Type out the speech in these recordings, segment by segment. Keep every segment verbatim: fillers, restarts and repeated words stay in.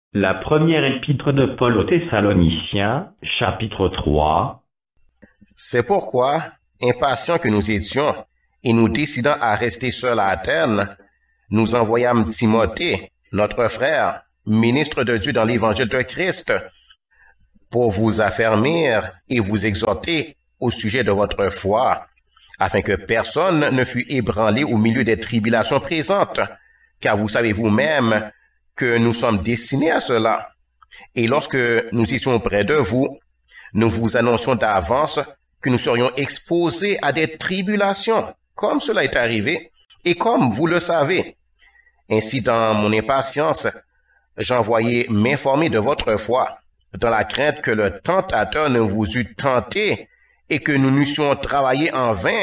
La première épître de Paul aux Thessaloniciens, chapitre trois. C'est pourquoi, impatients que nous étions, et nous décidant à rester seuls à Athènes, nous envoyâmes Timothée, notre frère, ministre de Dieu dans l'évangile de Christ, pour vous affermir et vous exhorter au sujet de votre foi, afin que personne ne fût ébranlé au milieu des tribulations présentes, car vous savez vous-même que nous sommes destinés à cela. Et lorsque nous étions près de vous, nous vous annoncions d'avance que nous serions exposés à des tribulations, comme cela est arrivé, et comme vous le savez. Ainsi, dans mon impatience, j'envoyais m'informer de votre foi, dans la crainte que le tentateur ne vous eût tenté et que nous n'eussions travaillé en vain.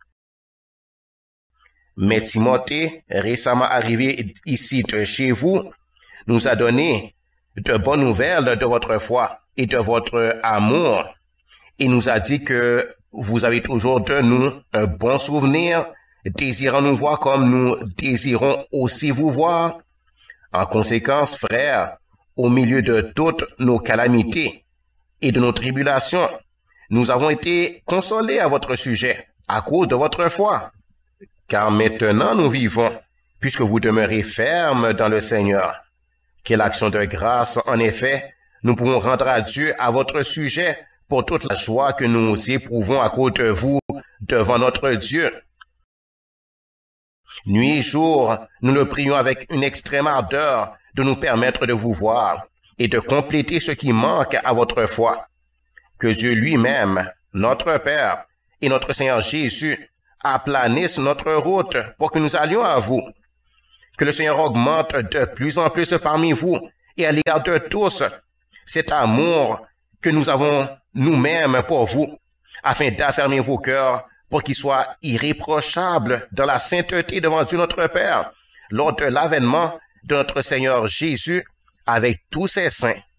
Mais Timothée, récemment arrivé ici de chez vous, nous a donné de bonnes nouvelles de votre foi et de votre amour. Il nous a dit que vous avez toujours de nous un bon souvenir, désirant nous voir comme nous désirons aussi vous voir. En conséquence, frères, au milieu de toutes nos calamités et de nos tribulations, nous avons été consolés à votre sujet à cause de votre foi. Car maintenant nous vivons, puisque vous demeurez fermes dans le Seigneur. Quelle action de grâce, en effet, nous pouvons rendre à Dieu à votre sujet pour toute la joie que nous éprouvons à cause de vous devant notre Dieu. Nuit et jour, nous le prions avec une extrême ardeur de nous permettre de vous voir et de compléter ce qui manque à votre foi. Que Dieu lui-même, notre Père et notre Seigneur Jésus aplanissent notre route pour que nous allions à vous. Que le Seigneur augmente de plus en plus parmi vous et à l'égard de tous cet amour que nous avons nous-mêmes pour vous, afin d'affermir vos cœurs pour qu'ils soient irréprochables dans la sainteté devant Dieu notre Père, lors de l'avènement de notre Seigneur Jésus avec tous ses saints.